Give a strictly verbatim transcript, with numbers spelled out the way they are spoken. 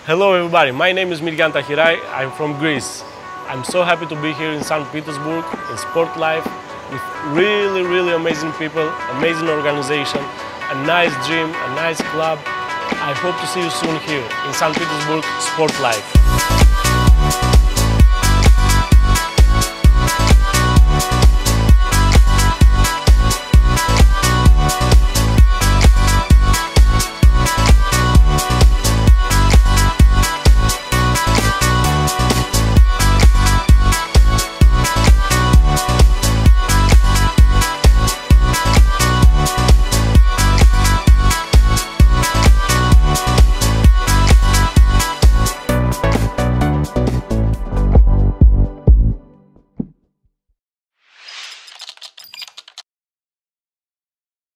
Hello everybody, my name is Mirjan Tahiraj, I'm from Greece. I'm so happy to be here in Saint Petersburg, in Sport Life, with really, really amazing people, amazing organization, a nice gym, a nice club. I hope to see you soon here in Saint Petersburg Sport Life.